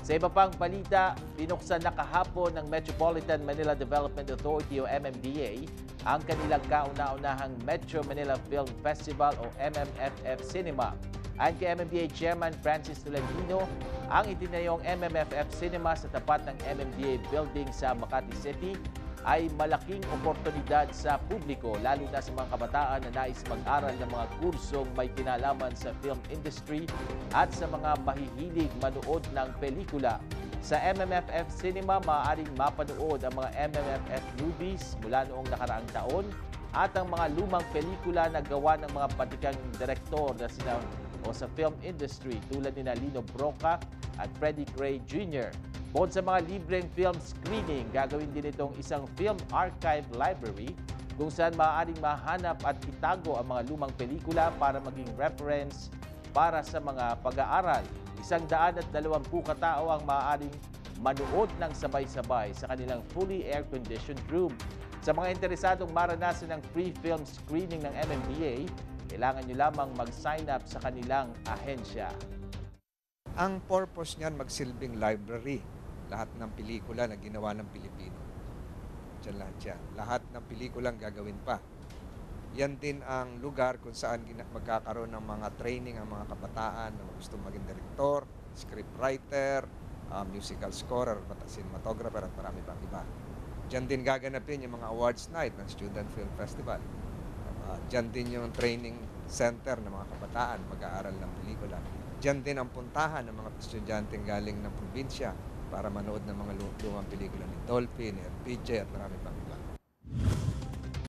Sa iba pang balita, binuksan na kahapon ng Metropolitan Manila Development Authority o MMDA ang kanilang kauna-unahang Metro Manila Film Festival o MMFF Cinema. Ayon kay MMDA Chairman Francis Tolentino, ang itinayong MMFF Cinema sa tapat ng MMDA Building sa Makati City ay malaking oportunidad sa publiko, lalo na sa mga kabataan na nais mag-aral ng mga kursong may kinalaman sa film industry at sa mga mahihilig manood ng pelikula. Sa MMFF Cinema, maaaring mapanood ang mga MMFF movies mula noong nakaraang taon at ang mga lumang pelikula na gawa ng mga batikang direktor na sa film industry tulad ni Lino Broca at Freddie Gray Jr. Bukod sa mga libreng film screening, gagawin din itong isang film archive library kung saan maaaring mahanap at itago ang mga lumang pelikula para maging reference para sa mga pag-aaral. 120 katao ang maaaring manood ng sabay-sabay sa kanilang fully air-conditioned room. Sa mga interesadong maranasan ng free film screening ng MMDA, kailangan nyo lamang mag-sign up sa kanilang ahensya. Ang purpose niyan magsilbing library. Lahat ng pelikula na ginawa ng Pilipino. Diyan lahat yan. Lahat ng pelikulang gagawin pa. Yan din ang lugar kung saan magkakaroon ng mga training ang mga kabataan na gusto maging direktor, scriptwriter, musical scorer, cinematographer at marami pang iba. Diyan din gaganapin yung mga awards night ng Student Film Festival. Diyan din yung training center ng mga kabataan, mag-aaral ng pelikula. Diyan din ang puntahan ng mga estudyanteng galing ng probinsya para manood ng mga lumang pelikula ni Dolphy, ni LPJ at marami pang